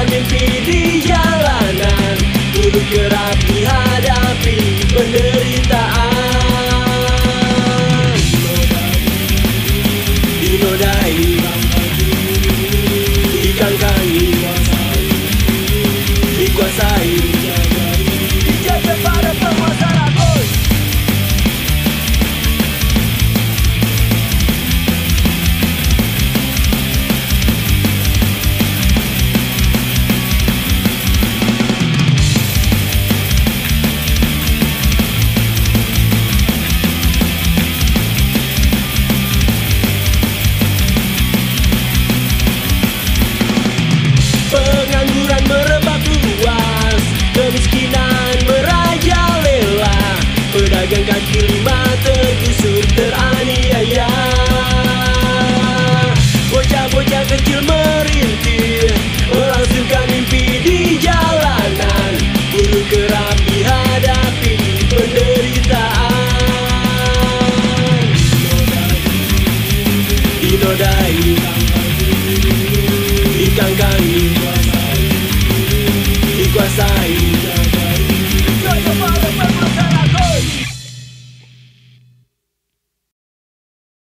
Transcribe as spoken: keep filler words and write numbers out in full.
melangsungkan mimpi di jalanan, buruh kerap dihadapi penderitaan. Dinodai, dikangkangi, dikuasai, dijaga para penguasa rakyat. Pengangguran merebak luas, kemiskinan merajalela, pedagang kaki lima tergusur teraniaya. Bocah-bocah kecil merintih, melangsungkan mimpi di jalanan, buruh kerap dihadapi penderitaan. Dinodai, dikangkangi, dikuasai.